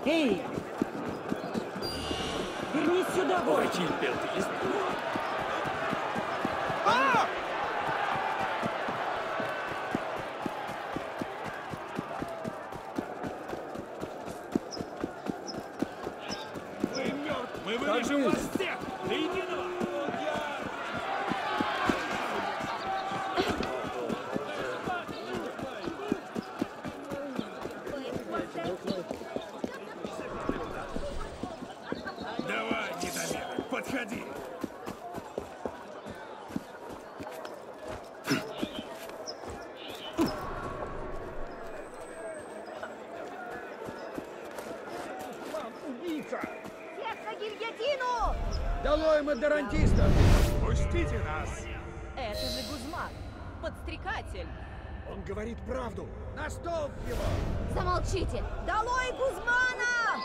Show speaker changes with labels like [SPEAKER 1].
[SPEAKER 1] Эй! Вернись сюда,
[SPEAKER 2] Ой,
[SPEAKER 1] бой!
[SPEAKER 2] Тильпел, ты есть?
[SPEAKER 3] Вы мертв! Мы вырежем вас всех! До единого! Давай, недомерок, подходи!
[SPEAKER 4] Убийца!
[SPEAKER 5] Всех на гильотину!
[SPEAKER 4] Долой мадерантистов!
[SPEAKER 3] Пустите нас!
[SPEAKER 6] Это же Гузман, подстрекатель.
[SPEAKER 4] Он говорит правду! На столб его!
[SPEAKER 5] Замолчите! Долой Гузмана!